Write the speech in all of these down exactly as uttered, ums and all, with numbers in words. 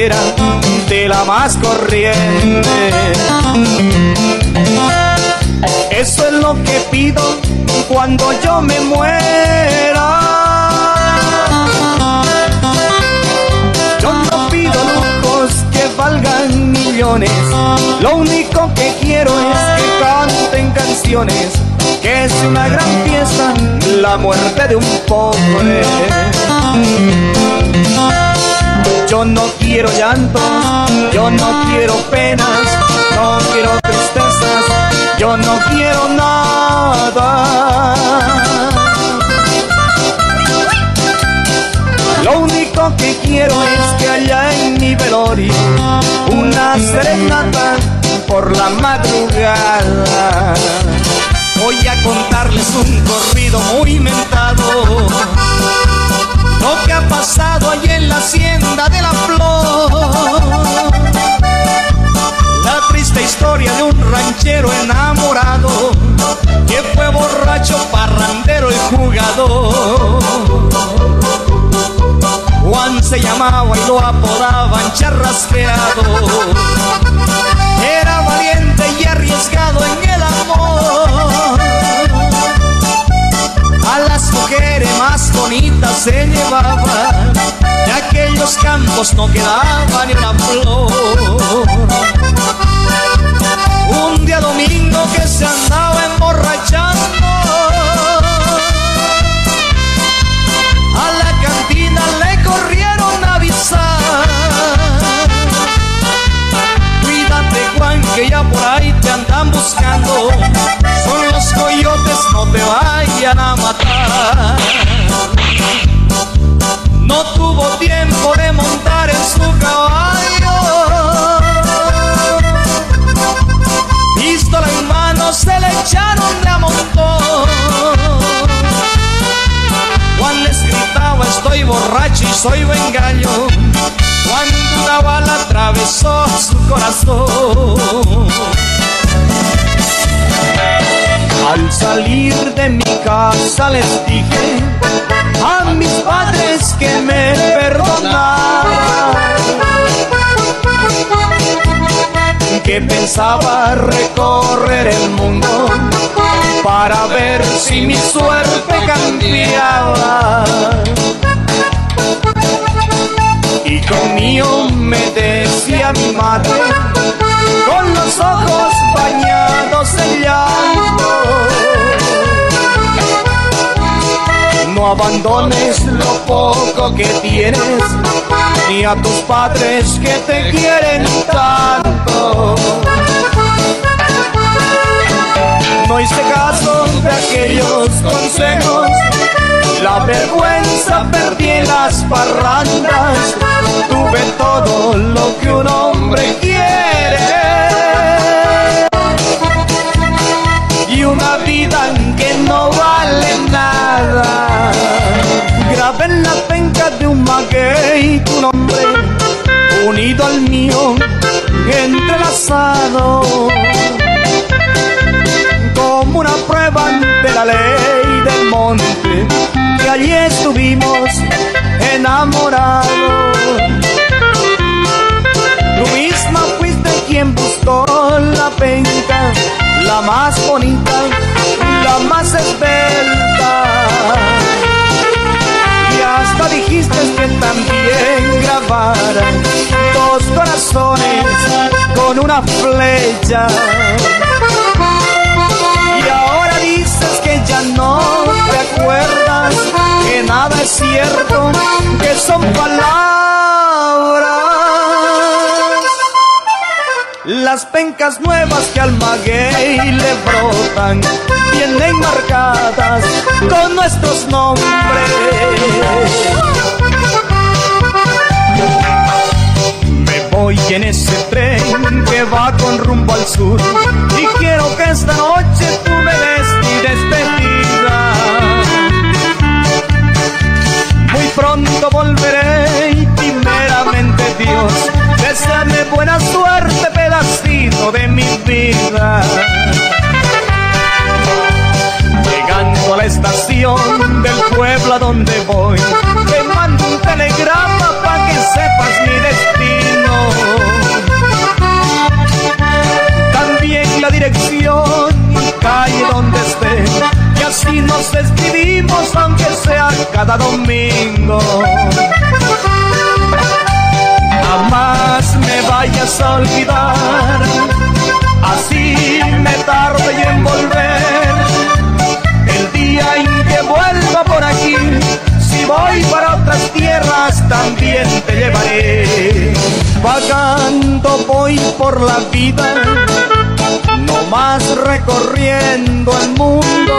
cualquiera, de la más corriente. Eso es lo que pido cuando yo me muera. Yo no pido lujos que valgan millones, lo único que quiero es que canten canciones, que es una gran fiesta la muerte de un pobre. Yo no quiero llanto, yo no quiero penas, no quiero tristezas, yo no quiero nada. Lo único que quiero es que allá en mi velorio una serenata por la madrugada. Voy a contarles un corrido muy mentado, lo que ha pasado allí en la hacienda de la Flor. La triste historia de un ranchero enamorado que fue borracho, parrandero y jugador. Juan se llamaba y lo apodaban Charrasqueado. Era valiente y arriesgado en el amor. A las mujeres más bonitas se llevaba, de aquellos campos no quedaba ni una flor. Un día domingo que se andaba emborrachando, a la cantina le corrieron a avisar: cuídate, Juan, que ya por ahí te andan buscando, son los coyotes, no te vayan a matar. No tuvo tiempo de montar en su caballo, pistola en mano se le echaron de a montón. Juan les gritaba: estoy borracho y soy buen gallo. Cuando una bala atravesó su corazón. Al salir de mi casa les dije a mis padres que me perdonaran, que pensaba recorrer el mundo para ver si mi suerte cambiaba. Hijo mío, me decía mi madre, con los ojos bañados en llanto, no abandones lo poco que tienes, ni a tus padres que te quieren tanto. No hice caso de aquellos consejos, la vergüenza perdí en las parrandas. Tuve todo lo que un hombre quiere y una vida que no vale nada. Grabé en la penca de un maguey tu nombre, unido al mío, entrelazado, como una prueba de la ley del monte, que allí estuvimos enamorados. Tú misma fuiste quien buscó la penca, la más bonita, la más esbelta, y hasta dijiste que también grabaran dos corazones con una flecha. Y ahora dices que ya no te acuerdas, que nada es cierto, que son palabras. Las pencas nuevas que al maguey le brotan vienen marcadas con nuestros nombres. Me voy en ese tren que va con rumbo al sur, y quiero que esta noche tú me des mi despedida. Muy pronto volveré y primeramente Dios, deséame buena suerte, pedacito de mi vida. Llegando a la estación del pueblo a donde voy, te mando un telegrama pa' que sepas mi destino. nos escribimos aunque sea cada domingo. Jamás me vayas a olvidar, así me tarde en volver. El día en que vuelva por aquí, si voy para otras tierras también te llevaré. Vagando voy por la vida, no más recorriendo el mundo.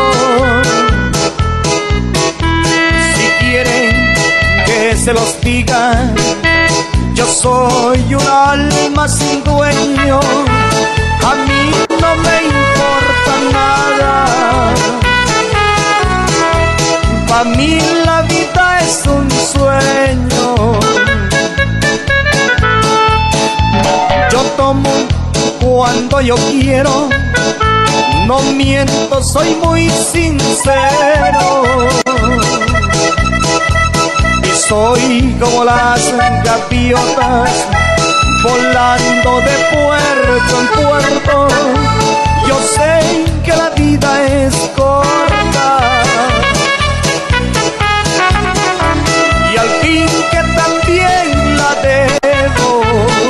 Si quieren que se los diga, yo soy un alma sin dueño, a mí no me importa nada. Para mí la vida es un sueño. Yo tomo cuando yo quiero, no miento, soy muy sincero. Y soy como las gaviotas, volando de puerto en puerto. Yo sé que la vida es corta, y al fin que también la debo.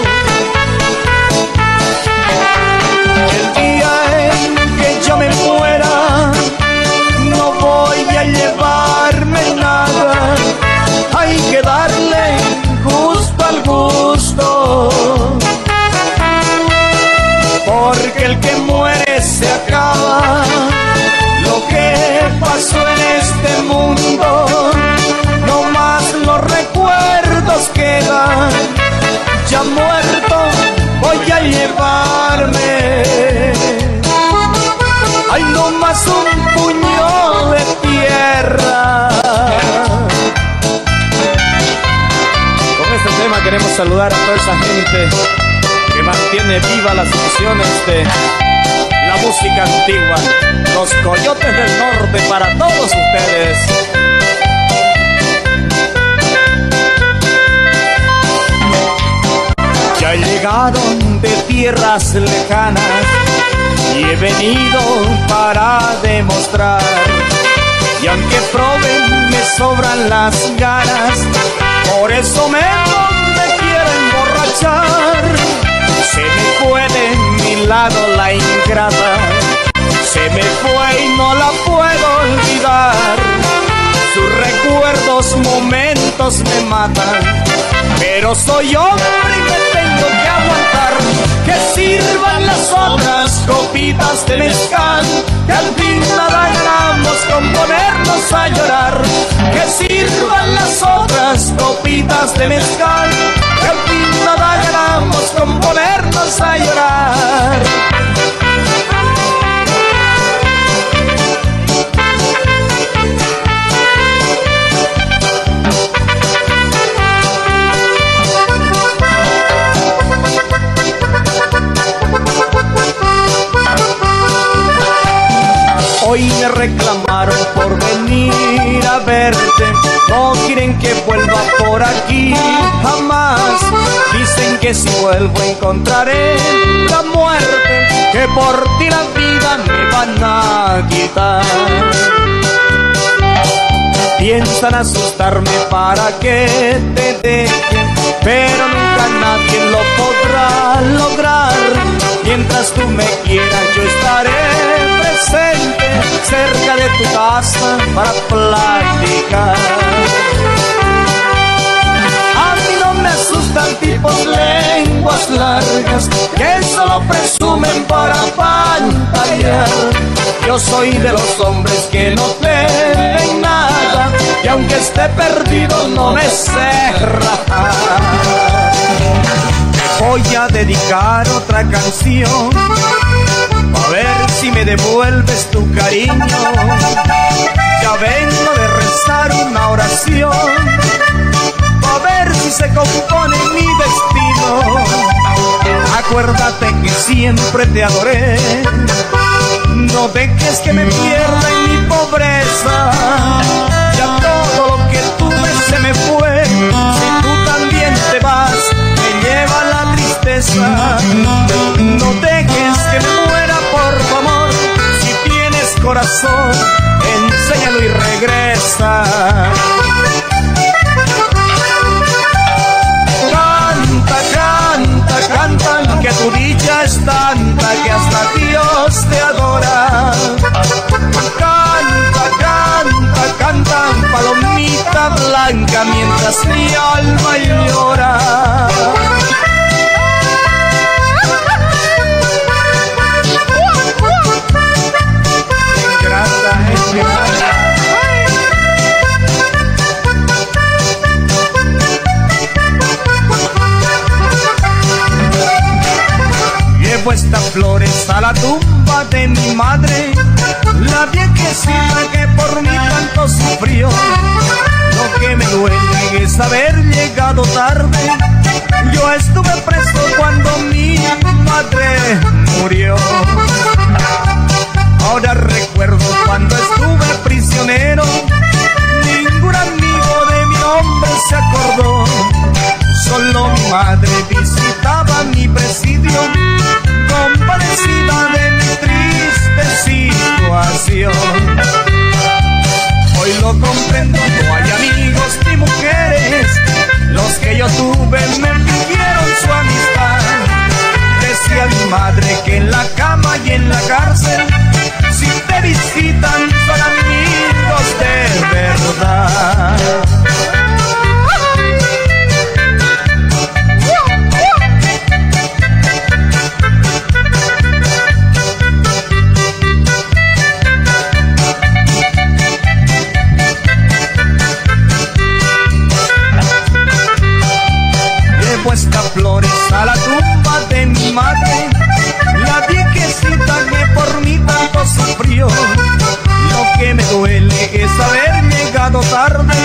El día en que yo me muera, no voy a llevarme nada. Hay que darle gusto al gusto, porque el que muere se acaba. Lo que pasó en este mundo, no más los recuerdos quedan. Ya muerto voy a llevarme, hay no más un puño de tierra. Con este tema queremos saludar a toda esa gente que mantiene viva las fusiones de la música antigua, los Coyotes del Norte, para todos ustedes. Ya llegaron de tierras lejanas y he venido para demostrar, y aunque prueben me sobran las ganas, por eso me, me quiero emborrachar. Se me fue de mi lado la ingrata, se me fue y no la puedo olvidar. Sus recuerdos, momentos me matan, pero soy hombre y me tengo que aguantar. Que sirvan las otras copitas de mezcal, que al fin nada ganamos con ponernos a llorar. Que sirvan las otras copitas de mezcal, que al fin nada ganamos con ponernos a llorar. Hoy me reclamaron por venir a verte, no quieren que vuelva por aquí jamás. Dicen que si vuelvo encontraré la muerte, que por ti la vida me van a quitar. Piensan asustarme para que te deje, pero nunca nadie lo podrá lograr. Mientras tú me quieras yo estaré presente cerca de tu casa para platicar. A mí no me asustan tipos lenguas largas que solo presumen para pantallar. Yo soy de los hombres que no temen nada, y aunque esté perdido no me sé rajar. Voy a dedicar otra canción, a ver si me devuelves tu cariño. Ya vengo de rezar una oración, a ver si se compone mi destino. Acuérdate que siempre te adoré, no dejes que me pierda en mi pobreza. Ya todo lo que tuve se me fue, si tú también te vas me lleva la tristeza. No dejes que me muera por tu amor, si tienes corazón, enséñalo y regresa. Canta, canta, canta, que tu dicha es tanta que hasta Dios te adora. Canta, canta, canta, palomita blanca, mientras mi alma llora. Llevo estas flores a la tumba de mi madre, la viejecita que por mí tanto sufrió. Lo que me duele es haber llegado tarde, yo estuve preso cuando mi madre murió. Ahora recuerdo cuando estuve prisionero, ningún amigo de mi hombre se acordó. Solo mi madre visitaba mi presidio, compadecida de mi triste situación. Hoy lo comprendo, no hay amigos ni mujeres, los que yo tuve me pidieron su amistad. Decía mi madre que en la cama y en la cárcel, si te visitan son amigos de verdad. Llevo estas flores a la tumba de mi madre, la viejecita que por mí tanto sufrió. Lo que me duele es haber llegado tarde,